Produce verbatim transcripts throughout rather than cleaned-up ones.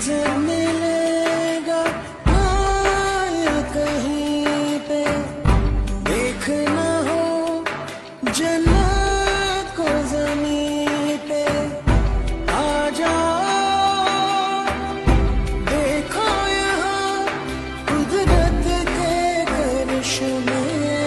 नजर मिलेगा आया कहीं पे, देखना हो जन्नत को ज़मीन पे, आ जाओ देखो यहाँ कुदरत के करिश्मे।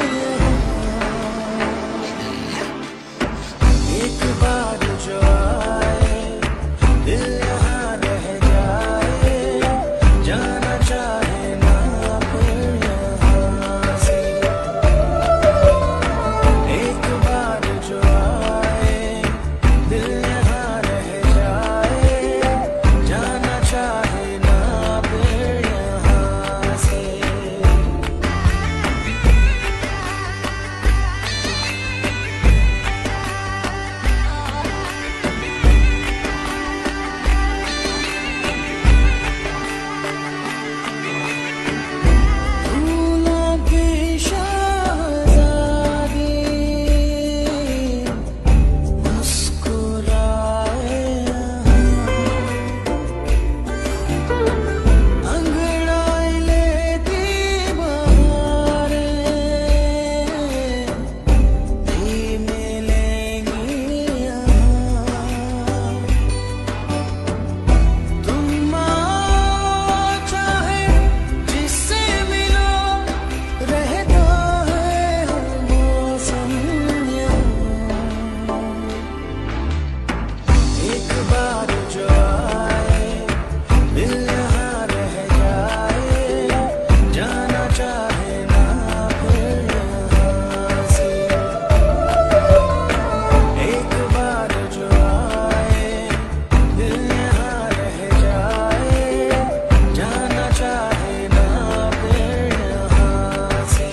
एक बार जो आए दिल यहाँ रह जाए, जाना चाहे ना फिर यहाँ से। एक बार जो आए दिल यहाँ रह जाए, जाना चाहे ना फिर यहाँ से। फूलों की शहज़ादी मुस्कुराए अंगड़ाई लेती बहारें भी मिलेंगी यहाँ। तुम आओ चाहे जिससे मिलो, रहता है हर मौसम यहाँ। एक बार जो आए दिल यहाँ रह जाए, जाना चाहे ना फिर यहाँ से। एक बार जो आए दिल यहाँ रह जाए, जाना चाहे ना फिर यहाँ से।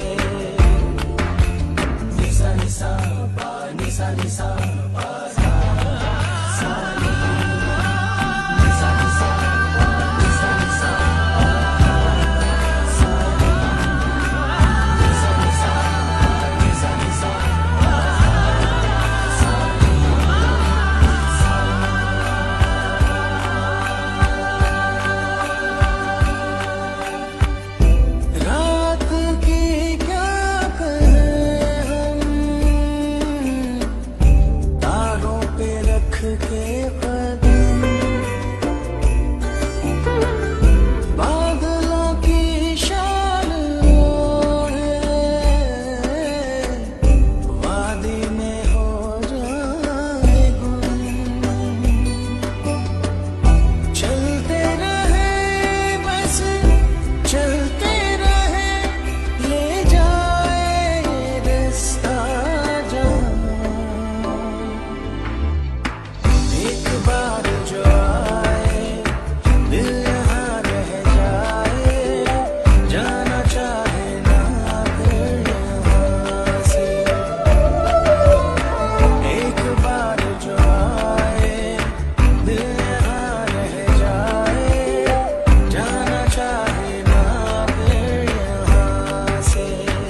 निसा निसा पा निसा निसा पा सा सा नी। निसा निसा पा निसा निसा पा सा नी। निसा निसा पा निसा निसा पा सा नी सा। रात की क्या करें हम, तारों पे रख के कदम, बादलों की शान वो है, वादी में हो जाए गुम। चलते रहे बस चलते रहे, ले जाए ये रास्ता जहाँ। एक बार जो आए दिल यहाँ रह जाए, जाना चाहे ना फिर यहाँ से। एक बार जो आए दिल यहाँ रह जाए, जाना चाहे ना फिर यहाँ से।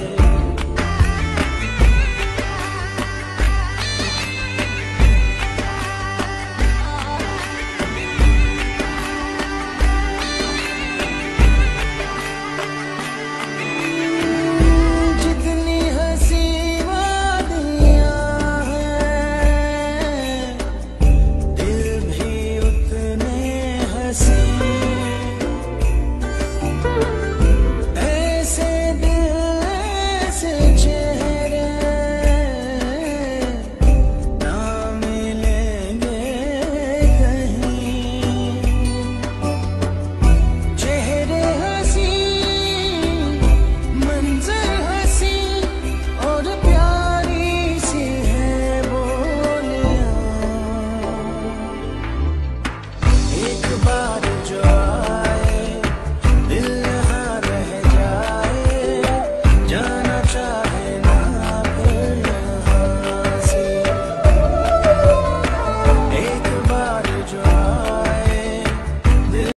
जितनी हंसी वादियाँ हैं, दिल भी उतने हंसी